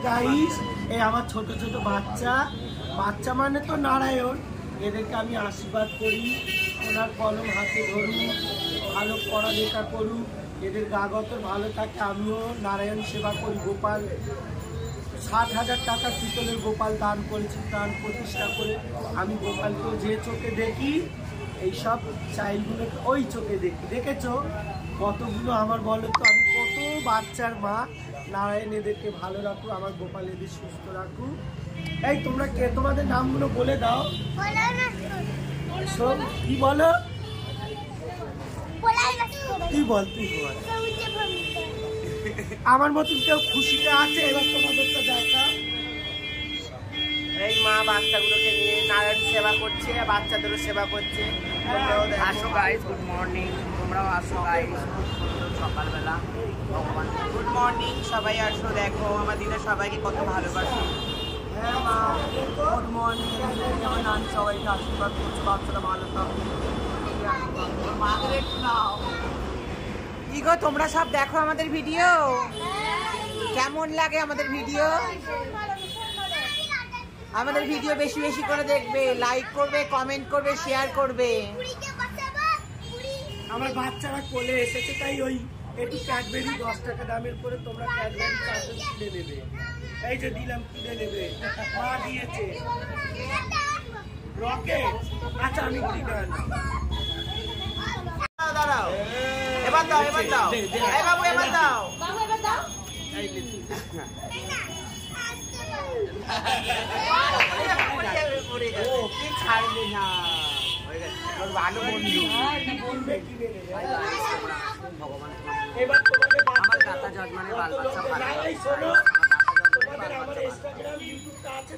Guys, এই আমার ছোট ছোট বাচ্চা, বাচ্চা মানে তো নারায়ণ, এদেরকে আমি আশীর্বাদ করি, ওনার কলম হাতে ধরুক, ভালো পড়ালেখা করুক, এদের গাগত ভালো থাকে। আমিও নারায়ণ সেবা করি। গোপাল 60,000 টাকা পিতলের গোপাল দান করেছি প্রাণ প্রতিষ্ঠা করে। আমি গোপালকেও যে চোখে দেখি, এইসব চাইল্ডগুলোকে ওই চোখে দেখি। দেখেছো কতগুলো আমার, বলো তো আমি কত বাচ্চার মা। নারায়ণ এদেরকে ভালো রাখুক, আমার গোপাল এদের সুস্থ রাখুক। এই তোমরা কে, তোমাদের নামগুলো বলে দাও। কি বলো? তুই বল, তুই বল। আমার মতন কেউ খুশিতে আছে? এবার তোমাদেরটা দেখা। এই মা বাচ্চাগুলোকে নিয়ে নারায়ণ সেবা করছে, বাচ্চাদেরও সেবা করছে। আসো গাইস, গুড মর্নিং। তোমরাও আসো গাইস, সকালবেলা। ভগবান গুড মর্নিং, সবাই আসো, দেখো আমার দিদা সবাইকে কত ভালোবাসে। হ্যাঁ মা, গুড মর্নিং। আমার নাম সবাইকে আশীর্বাদ করছো, বাচ্চারা ভালো থাকবে। মাদের একটু নাও। কি গো, তোমরা সব দেখো আমাদের ভিডিও? কেমন লাগে আমাদের ভিডিও? আমাদের ভিডিও বেশি বেশি করে দেখবে, লাইক করবে, কমেন্ট করবে, শেয়ার করবে। আমার বাচ্চারা কোলে এসেছে, তাই ওই একটু ক্যাডবেরি 10 টাকা দামের করে তোমরা ক্যাডবেরি চার্জেস কিনে নেবে। এই যে দিলাম, কিনে নেবে, মা দিয়েছে। রকেট, আচ্ছা আমি কিনে আনি। দাঁড়াও, এবার দাও, এবার দাও। এই বাবু, এবার দাও। ছাড়বে না, ভালো বন্ধু। এবার তোমাদের আমার দাতা জজমানের বাল বাচ্চা ভালো। শোনো, তোমাদের আমার ইনস্টাগ্রাম ইউটিউবটা আছে।